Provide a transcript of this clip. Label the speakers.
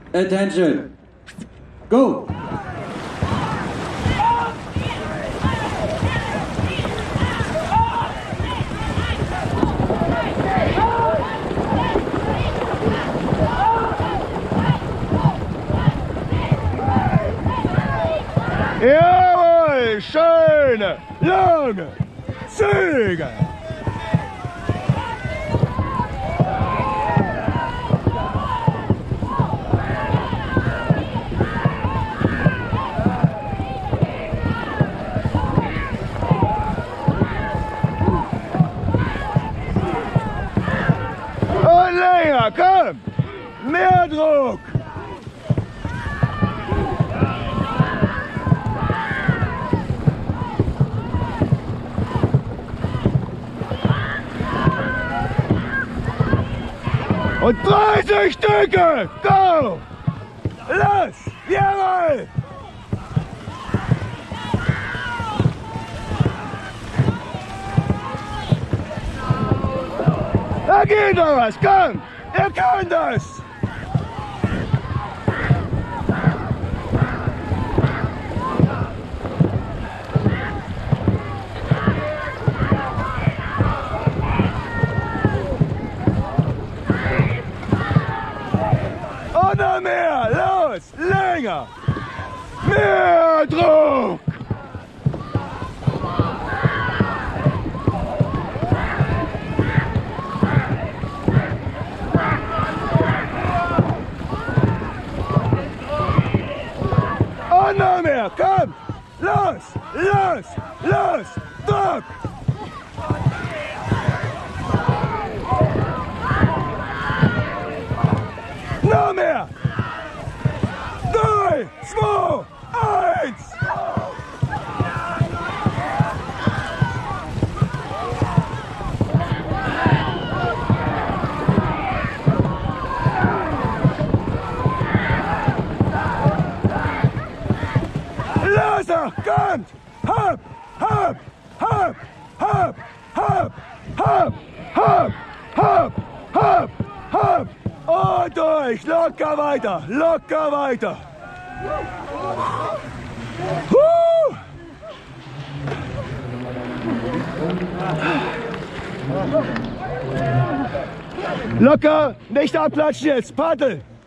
Speaker 1: Attention. Go.
Speaker 2: Jawohl, schöne, lange Züge. Und länger, komm! Mehr Druck! Und 30 Stücke! Go! Los! Jawohl! Da geht noch was! Komm! Ihr könnt das! Und noch mehr! Los! Länger! Mehr Druck! Und noch mehr! Komm! Los! Los! Los! Druck! Noch mehr! 3, 2, 1! Loser! Kommt! Hopp! Hopp! Hopp! Hopp! Hopp! Hopp! Hopp! Hopp! Hopp! Hopp! Und durch! Locker weiter! Locker weiter! Locker! Nicht abklatschen jetzt! Paddel!